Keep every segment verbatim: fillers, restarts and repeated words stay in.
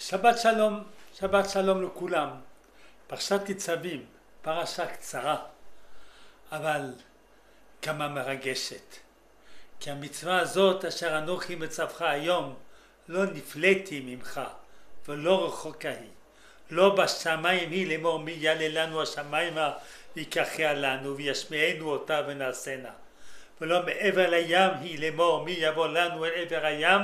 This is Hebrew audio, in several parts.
שבת שלום, שבת שלום לכולם. פרשת ניצבים, פרשה קצרה, אבל כמה מרגשת. כי המצווה הזאת אשר אנוכי מצווך היום, לא נפלאתי ממך, ולא רחוקה היא. לא בשמיים היא לאמור מי יעלה לנו השמיימה ויקחיה לנו וישמיענו אותה ונעשנה. ולא מעבר לים היא לאמור מי יבוא לנו אל עבר הים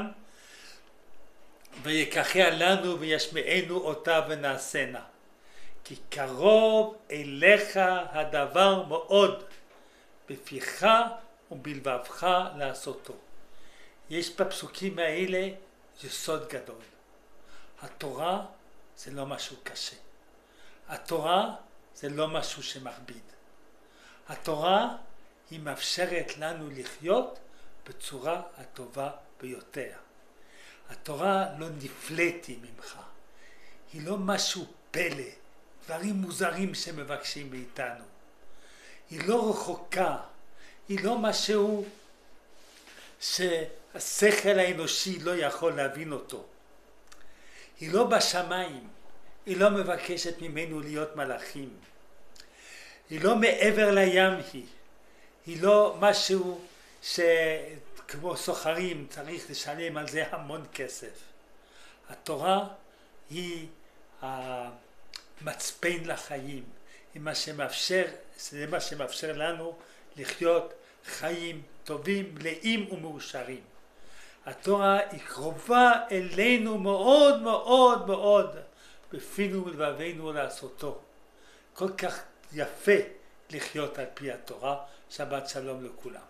ויקחיה לנו וישמיענו אותה ונעשנה. כי קרוב אליך הדבר מאוד, בפיך ובלבבך לעשותו. יש בפסוקים האלה יסוד גדול. התורה זה לא משהו קשה. התורה זה לא משהו שמכביד. התורה היא מאפשרת לנו לחיות בצורה הטובה ביותר. התורה לא נפלאתי ממך. היא לא משהו פלא, דברים מוזרים שמבקשים מאיתנו. היא לא רחוקה, היא לא משהו שהשכל האנושי לא יכול להבין אותו. היא לא בשמיים, היא לא מבקשת ממנו להיות מלאכים. היא לא מעבר לים היא, היא לא משהו שכמו סוחרים צריך לשלם על זה המון כסף. התורה היא המצפן לחיים, היא מה שמאפשר, זה מה שמאפשר לנו לחיות חיים טובים, מלאים ומאושרים. התורה היא קרובה אלינו מאוד מאוד מאוד, בפינו ולבבינו לעשותו. כל כך יפה לחיות על פי התורה. שבת שלום לכולם.